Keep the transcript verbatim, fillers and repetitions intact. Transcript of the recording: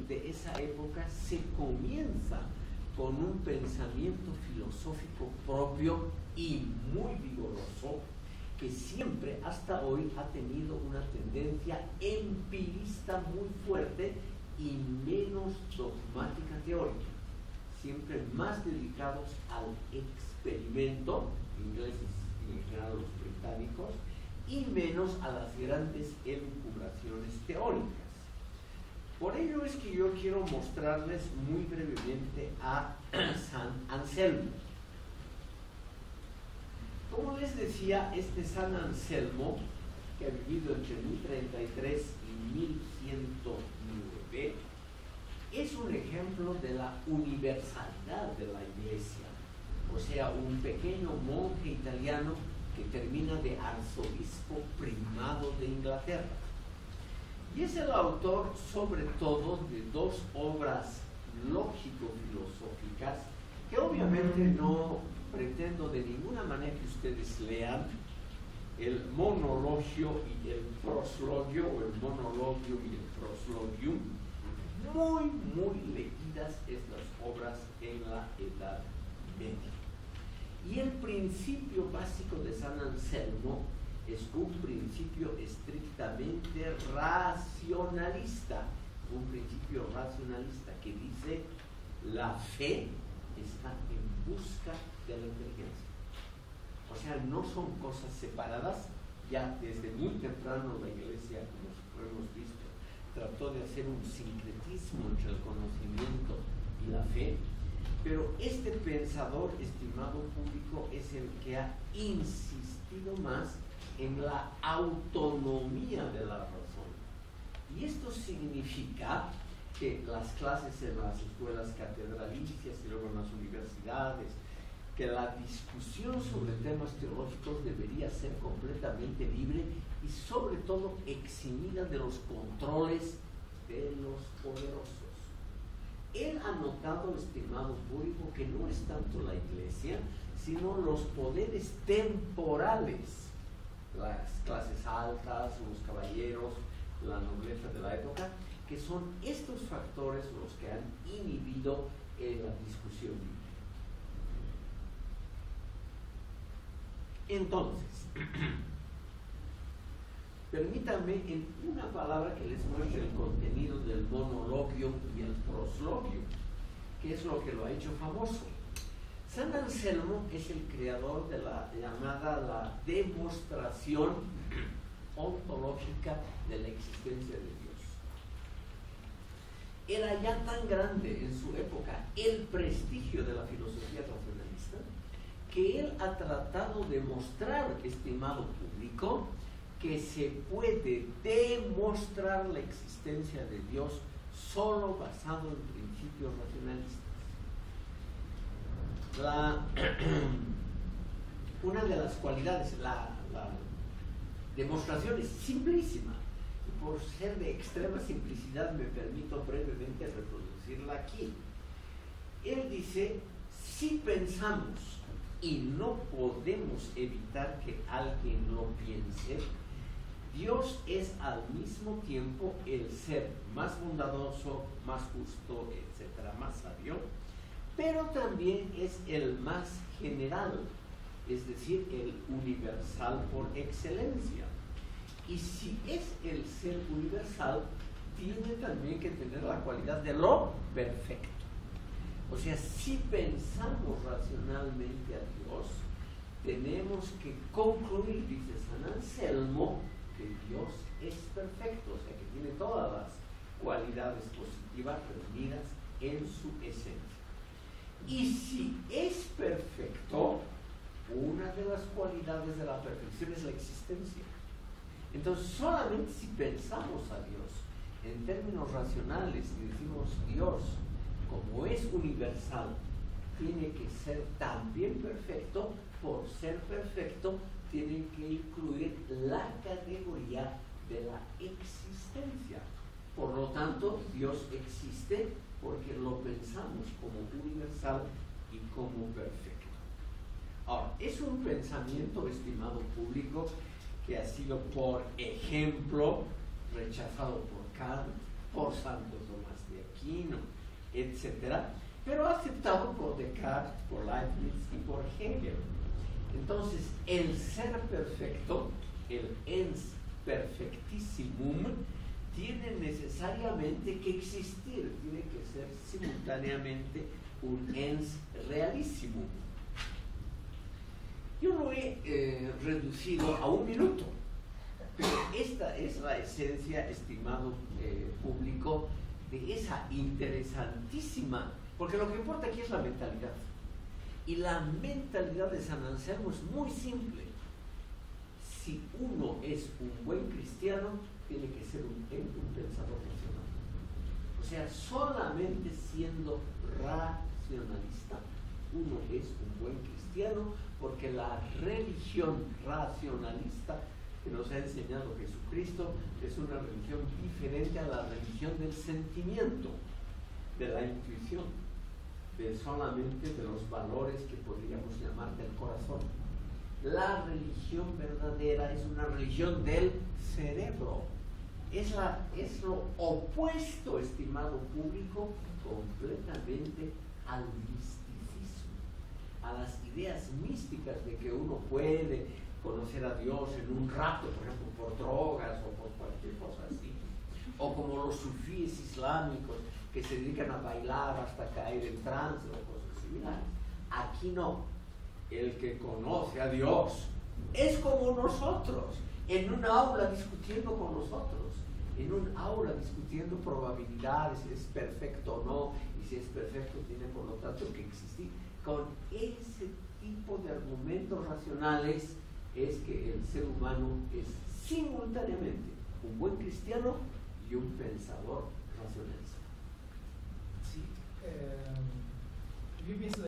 de esa época se comienza con un pensamiento filosófico propio y muy vigoroso, que siempre hasta hoy ha tenido una tendencia empirista muy fuerte y menos dogmática teórica, siempre más dedicados al experimento, ingleses y en general los británicos, y menos a las grandes elucubraciones teóricas. Por ello es que yo quiero mostrarles muy brevemente a San Anselmo. Como les decía, este San Anselmo, que ha vivido entre mil treinta y tres y mil ciento nueve, es un ejemplo de la universalidad de la Iglesia. O sea, un pequeño monje italiano que termina de arzobispo primado de Inglaterra. Y es el autor, sobre todo, de dos obras lógico-filosóficas que obviamente no pretendo de ninguna manera que ustedes lean: el monologio y el proslogio, o el monologio y el proslogium. Muy, muy leídas estas obras en la Edad Media. Y el principio básico de San Anselmo es un principio estrictamente racionalista, un principio racionalista que dice: la fe está en busca de la inteligencia. O sea, no son cosas separadas. Ya desde muy temprano la Iglesia, como hemos visto, trató de hacer un sincretismo entre el conocimiento y la fe, pero este pensador, estimado público, es el que ha insistido más en la autonomía de la razón. Y esto significa que las clases en las escuelas catedralicias y luego en las universidades, que la discusión sobre temas teológicos debería ser completamente libre y sobre todo eximida de los controles de los poderosos. Él ha notado, estimado público, que no es tanto la Iglesia, sino los poderes temporales, las clases altas, los caballeros, la nobleza de la época, que son estos factores los que han inhibido eh, la discusión libre. Entonces, permítanme en una palabra que les muestre el contenido del monologio y el proslogio, que es lo que lo ha hecho famoso. San Anselmo es el creador de la llamada la demostración ontológica de la existencia de Dios. Era ya tan grande en su época el prestigio de la filosofía racionalista que él ha tratado de mostrar, estimado público, que se puede demostrar la existencia de Dios solo basado en principios racionalistas. La, una de las cualidades, la, la demostración es simplísima, y por ser de extrema simplicidad me permito brevemente reproducirla aquí. Él dice: si pensamos y no podemos evitar que alguien lo piense, Dios es al mismo tiempo el ser más bondadoso, más justo, etcétera, más sabio, pero también es el más general, es decir, el universal por excelencia. Y si es el ser universal, tiene también que tener la cualidad de lo perfecto. O sea, si pensamos racionalmente a Dios, tenemos que concluir, dice San Anselmo, que Dios es perfecto, o sea, que tiene todas las cualidades positivas reunidas en su esencia. Y si es perfecto, una de las cualidades de la perfección es la existencia. Entonces, solamente si pensamos a Dios en términos racionales y decimos: Dios, como es universal, tiene que ser también perfecto, por ser perfecto, tiene que incluir la categoría de la existencia. Por lo tanto, Dios existe porque lo pensamos como universal y como perfecto. Ahora, es un pensamiento, estimado público, que ha sido, por ejemplo, rechazado por Kant, por Santo Tomás de divino, etcétera, pero aceptado por Descartes, por Leibniz y por Hegel. Entonces, el ser perfecto, el ens perfectissimum, tiene necesariamente que existir, tiene que ser simultáneamente un ens realísimo. Yo lo he eh, reducido a un minuto, pero esta es la esencia, estimado eh, público, de esa interesantísima, porque lo que importa aquí es la mentalidad. Y la mentalidad de San Anselmo es muy simple. Si uno es un buen cristiano, tiene que ser un, un pensador racional. O sea, solamente siendo racionalista, uno es un buen cristiano, porque la religión racionalista que nos ha enseñado Jesucristo es una religión diferente a la religión del sentimiento, de la intuición, de solamente de los valores que podríamos llamar del corazón. La religión verdadera es una religión del cerebro. Es, la, es lo opuesto, estimado público, completamente al misticismo, a las ideas místicas de que uno puede conocer a Dios en un rato, por ejemplo, por drogas o por cualquier cosa así, o como los sufíes islámicos que se dedican a bailar hasta caer en trance o cosas similares. Aquí no. El que conoce a Dios es como nosotros, en un aula discutiendo con nosotros, en un aula discutiendo probabilidades, si es perfecto o no, y si es perfecto tiene por lo tanto que existir. Con ese tipo de argumentos racionales es que el ser humano es simultáneamente un buen cristiano y un pensador